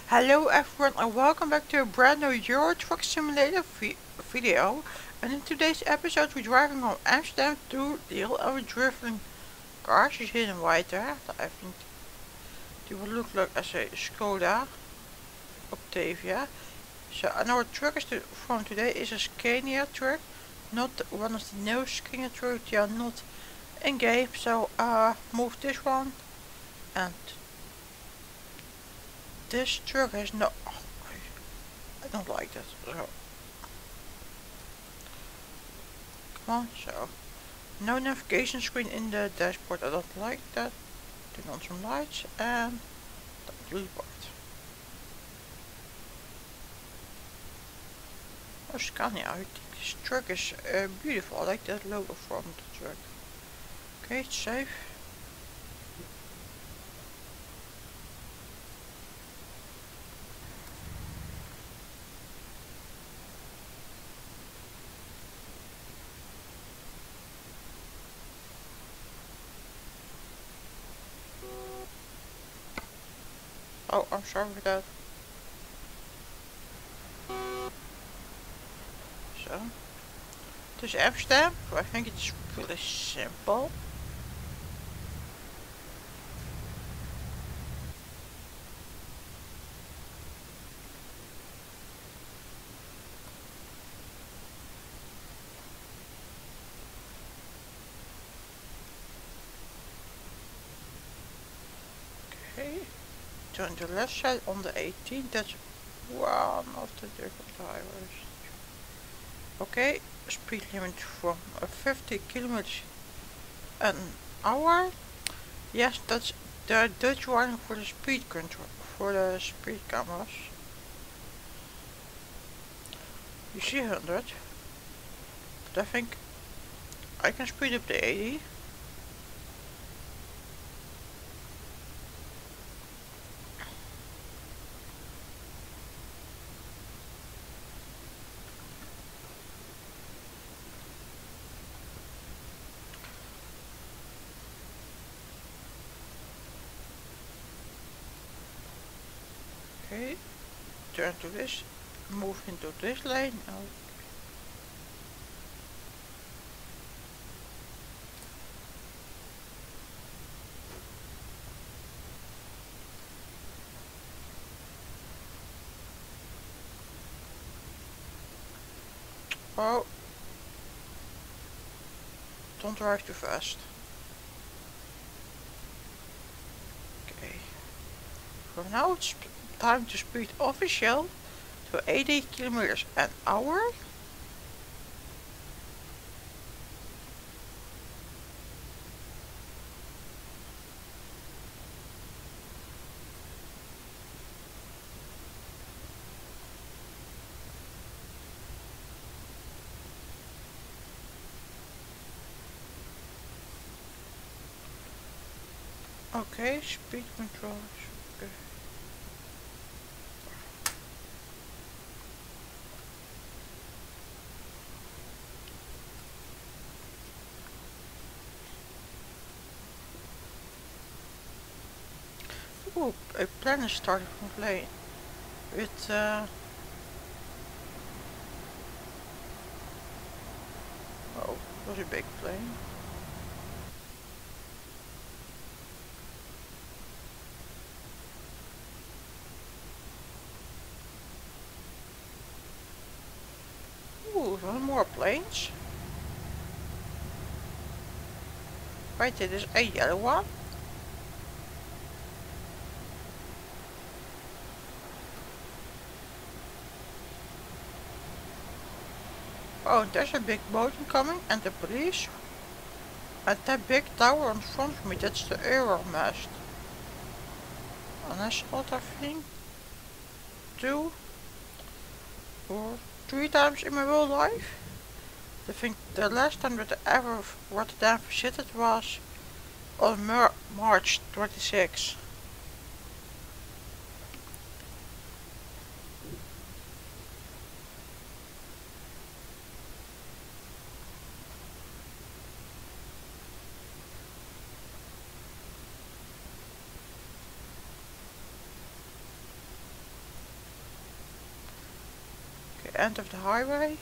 Hello everyone and welcome back to a brand new Euro Truck Simulator video. And in today's episode we're driving from Amsterdam to Deal and we're driving cars. You see in white there. I think they will look like as a Skoda Octavia. So and our truck from today is a Scania truck. Not one of the new Scania trucks. They are not in game. So move this one and this truck has no... I don't like that. So come on, so no navigation screen in the dashboard. I don't like that. Turn on some lights and report. Oh, Scania. I think this truck is beautiful. I like that logo from the truck. Okay, it's safe. Oh, I'm sorry for that. So, this is Amsterdam. So I think it's really simple. Okay, turn to the left side on the 18. That's one of the different highways. Okay, speed limit from 50 kilometers an hour. Yes, that's the Dutch warning for the speed control, for the speed cameras. You see 100, but I think I can speed up to 80. Okay, turn to this, move into this lane. Oh, don't drive too fast. Okay, for now it's time to speed official to 80 kilometers an hour. Okay, speed controls. Okay. Ooh, a plane is starting from plane with oh, was a big plane. Ooh, one more planes. Wait, it is a yellow one. Oh, there's a big boat coming and the police. And that big tower in front of me, that's the Euromast. And I saw that thing 2 or 3 times in my whole life. I think the last time that I ever Rotterdam visited was on March 26. the end of the highway.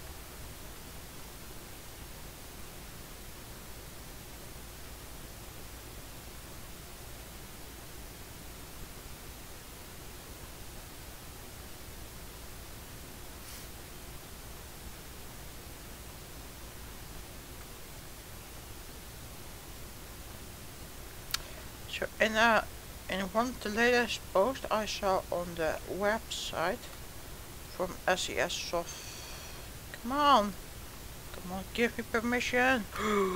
So in one of the latest posts I saw on the website from SES Soft. Come on, give me permission.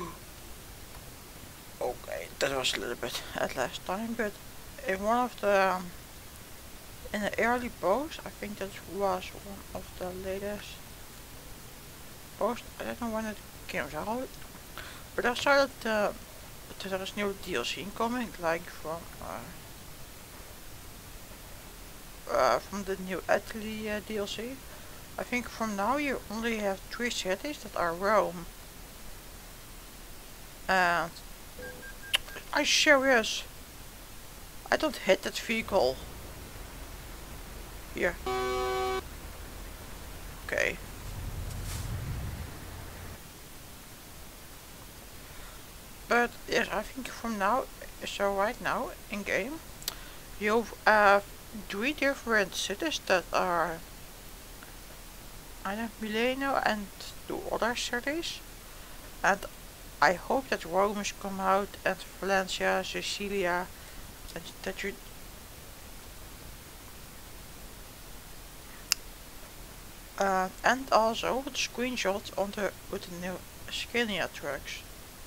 Okay, that was a little bit at last time, but in one of the in the early post, I think that was one of the latest posts. I don't know when it came out, but I saw that there is new DLC incoming, like from the new Italy DLC. I think from now you only have 3 cities that are Rome. And I'm serious. I don't hit that vehicle. Here. Okay. But yes, I think from now, so right now in game, you have 3 different cities that are either Milano and 2 other cities. And I hope that Rome is come out and Valencia, Sicilia, and that you and also with screenshots on the with the new Scania trucks.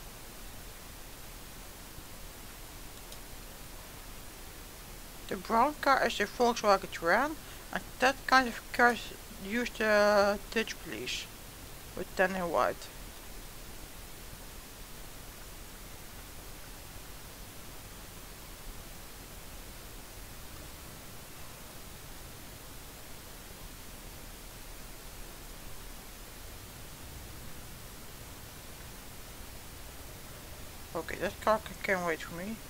The brown car is the Volkswagen Touran, and that kind of cars use the Dutch police with tan and white. Okay, that car can wait for me.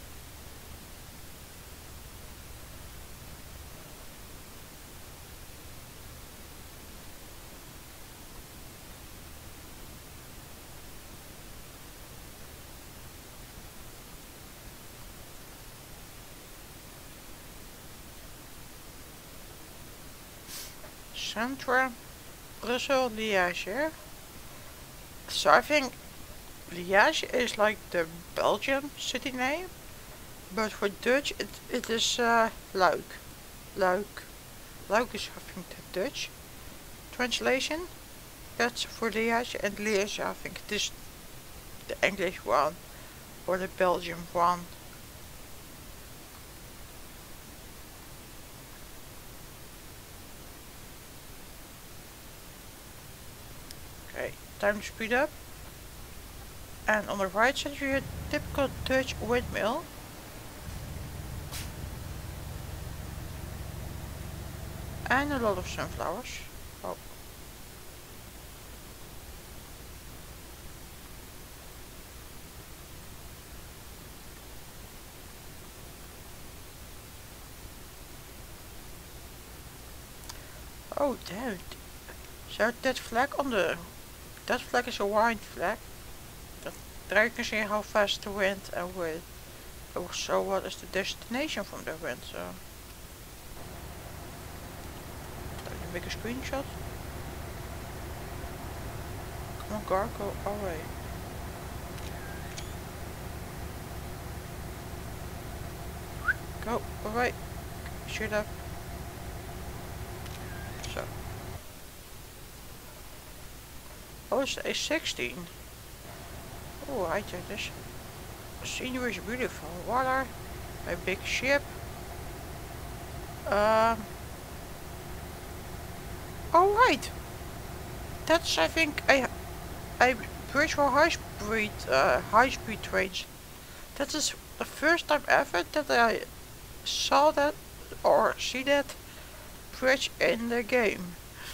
Centra, Brussels, Liège. So I think Liège is like the Belgian city name, but for Dutch it is Luik. Luik. Luik is I think the Dutch translation. That's for Liège, and Liège I think it is the English one or the Belgian one. Okay, time to speed up. And on the right side you have a typical Dutch windmill. And a lot of sunflowers. Oh. Oh damn. So that flag on that flag is a wind flag. There you can see how fast the wind and with. So what is the destination from the wind? So let me make a screenshot. Come on, car, go away. Go away. Shoot up. So. Oh, it's A16. Oh, I take this. Scenery is beautiful. Water, a big ship. Oh right, that's I think a bridge for high speed trains. That is the first time ever that I saw that or see that bridge in the game.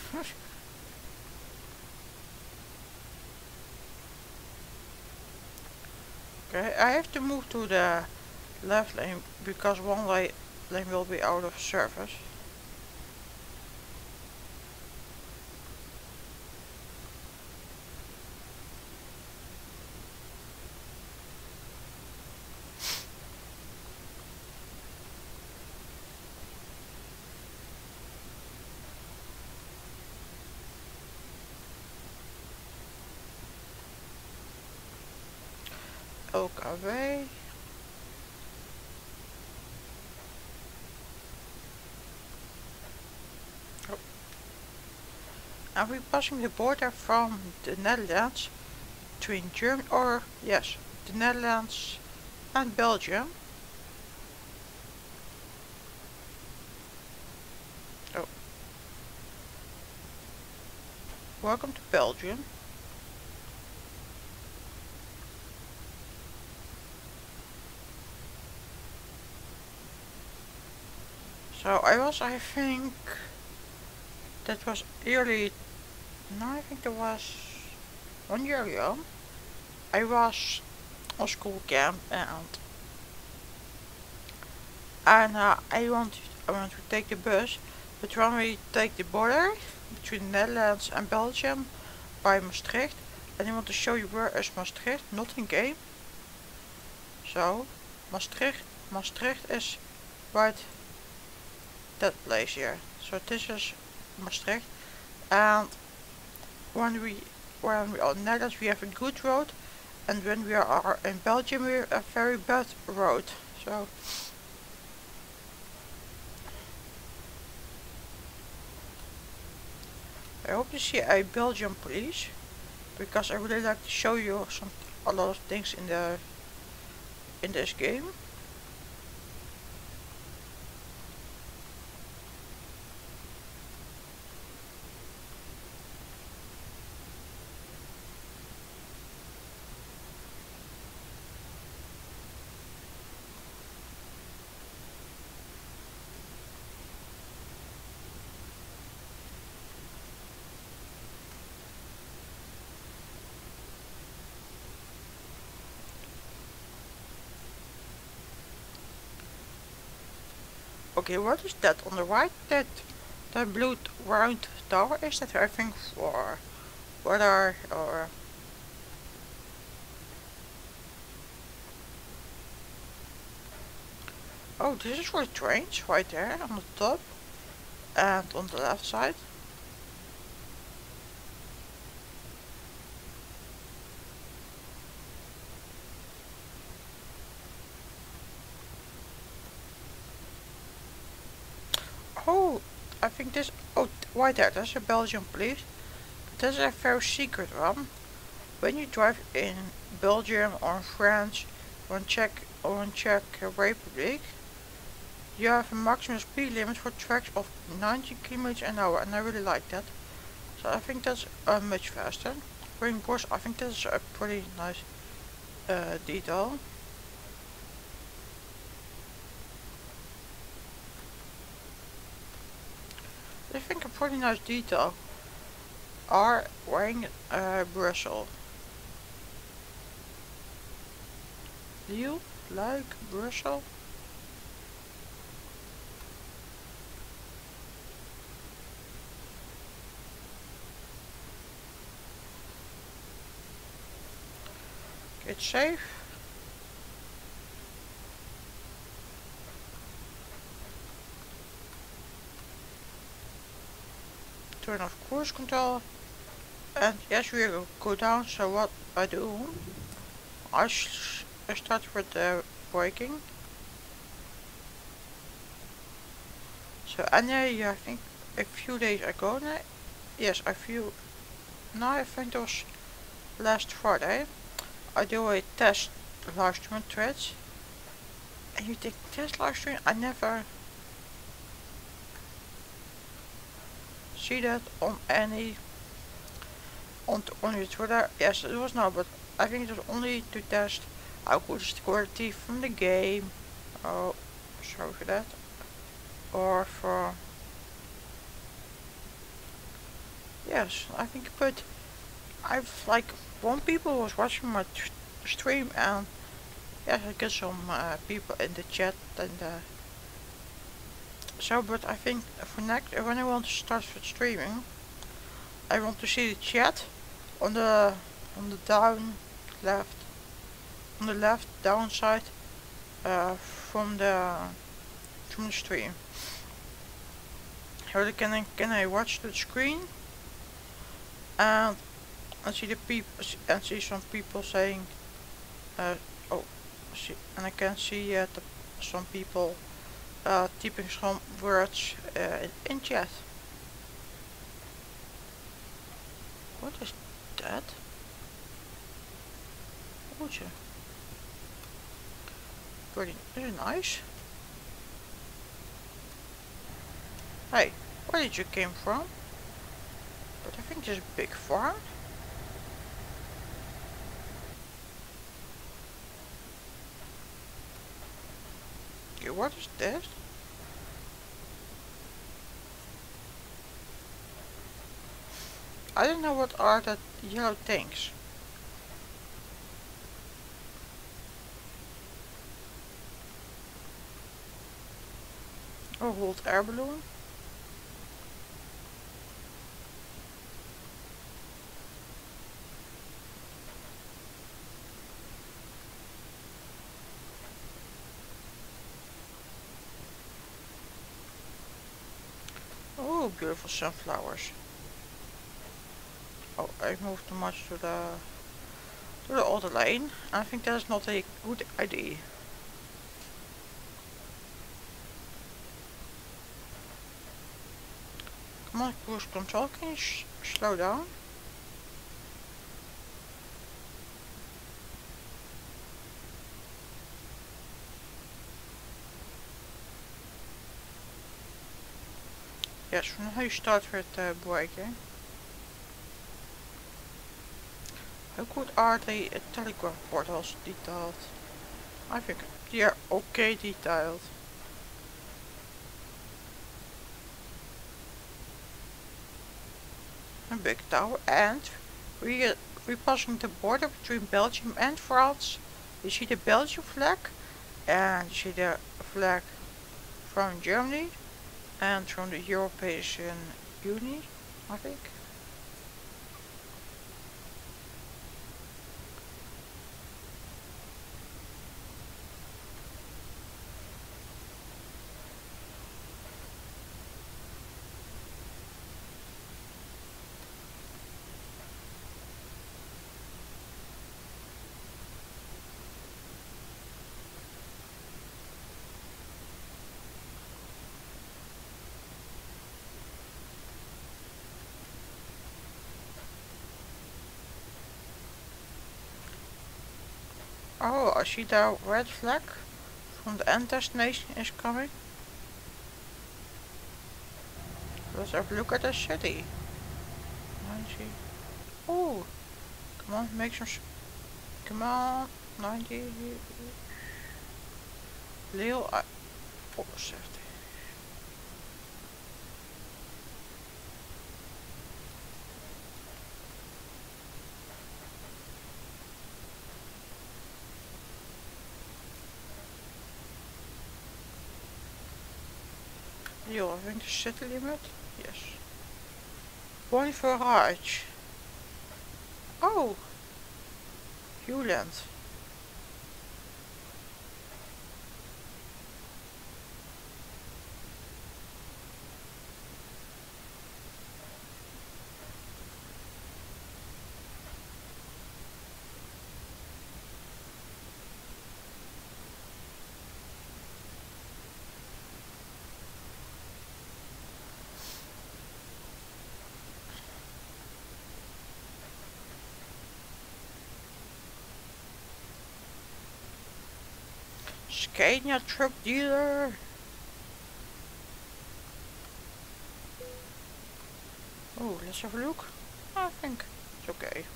Okay, I have to move to the left lane because one lane will be out of service. look away. Oh. And we're passing the border from the Netherlands between Germany, or yes, the Netherlands and Belgium. Oh. Welcome to Belgium. So I think that was early, no, I think that was 1 year ago. I was on school camp and I want to take the bus, but when we take the border between the Netherlands and Belgium by Maastricht, and I want to show you where is Maastricht, not in game. So Maastricht is right that place here. So this is Maastricht, and when we are in Netherlands we have a good road, and when we are in Belgium we have a very bad road. So I hope to see a Belgian police, because I really like to show you a lot of things in this game. Okay, what is that on the right? That blue round tower, is that I think for weather or... Oh, this is for trains right there on the top and on the left side. Oh, I think this... Oh, right there, that's a Belgian police. But this is a very secret one. When you drive in Belgium or France or in Czech Republic, you have a maximum speed limit for tracks of 90 km an hour, and I really like that. So I think that's much faster. For in course, I think that's a pretty nice detail. I think a pretty nice detail are wearing Brussels. Do you like Brussels? It's safe. Turn off cruise control. And yes, we will go down. So what I do, I start with the braking. So and I think a few days ago now, yes, I think it was last Friday, I do a test live stream on Twitch. And you think test live stream? I never see that on any on the Twitter. Yes, it was not, but I think it was only to test how good is the quality from the game. Oh, sorry for that. Or for... Yes, I think, but I've like one people was watching my stream, and yes, I get some people in the chat and so, but I think for next, when I want to start with streaming, I want to see the chat on the down left, on the left down side from the stream. How can I watch the screen and see the people and see some people saying oh, see, and I can see some people typing some words in chat. What is that? Oh, it's pretty nice. Hey, where did you came from? But I think there's a big farm. Okay, what is this? I don't know what are that yellow things. Oh, hold air balloon. Oh, beautiful sunflowers. Oh, I moved too much to the other lane. I think that is not a good idea. Come on, cruise control, can you slow down? Yes, for now you start with braking. How good are the telegraph portals detailed? I think they are okay detailed. A big tower, and we're passing the border between Belgium and France. You see the Belgian flag, and you see the flag from Germany and from the European Union, I think. Oh, I see the red flag from the end destination is coming. Let's have a look at the city. 90. Oh, come on, make some. Come on, 90. Leel, oh, 70. Leel, I think the city limit? Yes. Point for Raj. Oh, Uland. Scania truck dealer. Oh, let's have a look. I think it's okay.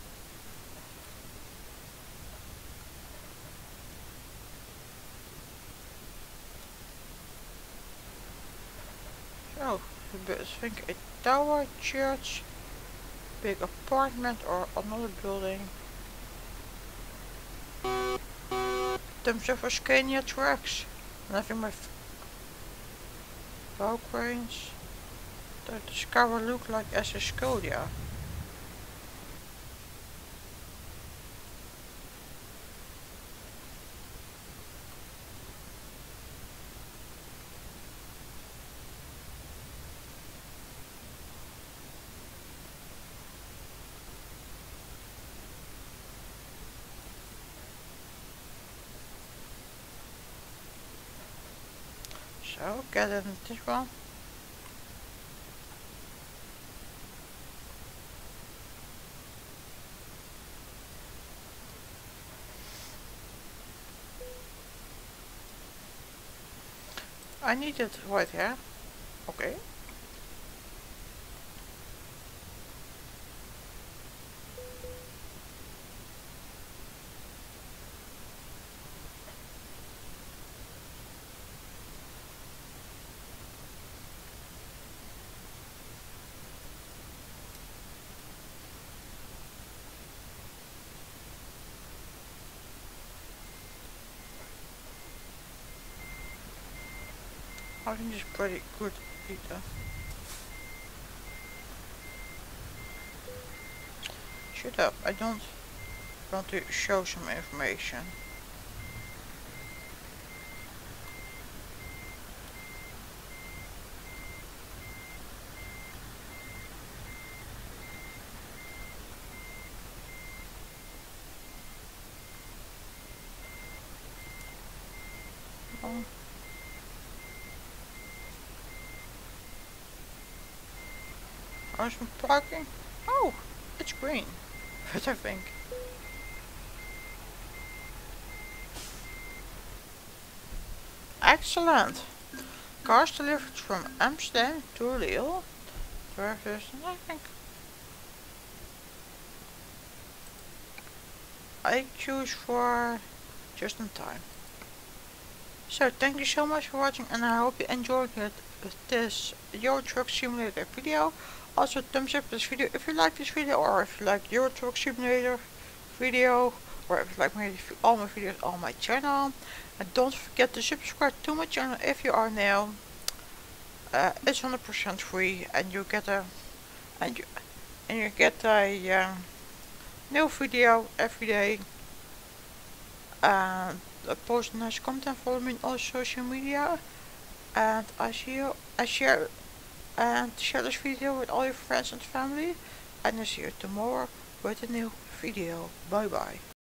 So, I think a tower, church, big apartment or another building. Thumbs up for Scania trucks. Nothing but bow cranes. Does this car look like as a Skoda? So get in this one. I need it right here. Okay. I think it's pretty good either. Shut up, I don't want to show some information. Oh. There's some parking. Oh, it's green. But I think. Excellent. Cars delivered from Amsterdam to Lille. Drivers, I think. I choose for just in time. So thank you so much for watching, and I hope you enjoyed this Euro Truck Simulator video. Also thumbs up this video if you like this video, or if you like Euro Truck Simulator video, or if you like all my videos on my channel. And don't forget to subscribe to my channel if you are new. It's 100% free, and you get a new video every day. And post nice content, follow me on all social media, and I share this video with all your friends and family, and I see you tomorrow with a new video. Bye bye.